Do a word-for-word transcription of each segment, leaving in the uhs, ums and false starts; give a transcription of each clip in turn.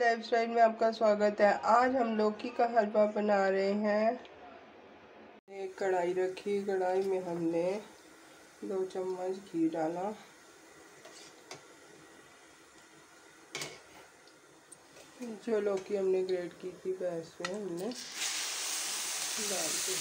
Lifestyle में आपका स्वागत है। आज हम लौकी का हलवा बना रहे हैं। एक कढ़ाई रखी, कढ़ाई में हमने दो चम्मच घी डाला। जो लौकी हमने ग्रेट की थी वह इसमें हमने डाल दी।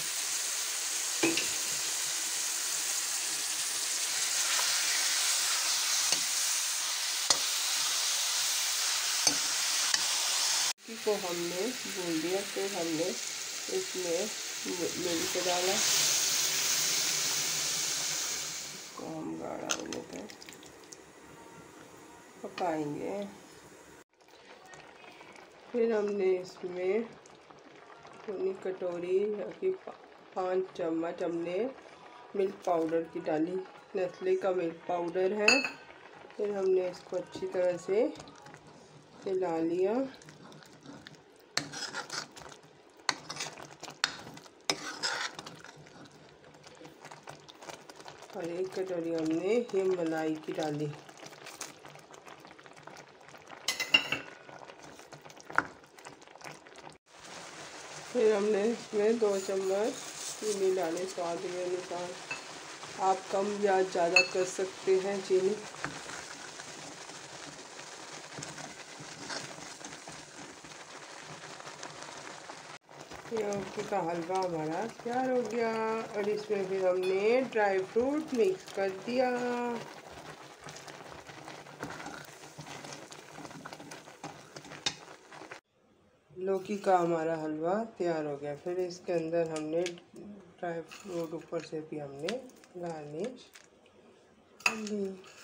को हमने भून दिया, फिर हमने इसमें मिर्च डाला। इसको हम गाढ़ा होने तक पकाएंगे। फिर हमने इसमें पूरी कटोरी की पाँच चम्मच हमने मिल्क पाउडर की डाली। नेस्ले का मिल्क पाउडर है। फिर हमने इसको अच्छी तरह से हिला लिया। और एक कटोरी हमने ये मलाई की डाली। फिर हमने इसमें दो चम्मच चीनी डाली स्वाद के अनुसार। आप कम या ज़्यादा कर सकते हैं चीनी। लौकी का हलवा हमारा तैयार हो गया। और इसमें फिर हमने ड्राई फ्रूट मिक्स कर दिया। लौकी का हमारा हलवा तैयार हो गया। फिर इसके अंदर हमने ड्राई फ्रूट ऊपर से भी हमने गार्निश कर दी।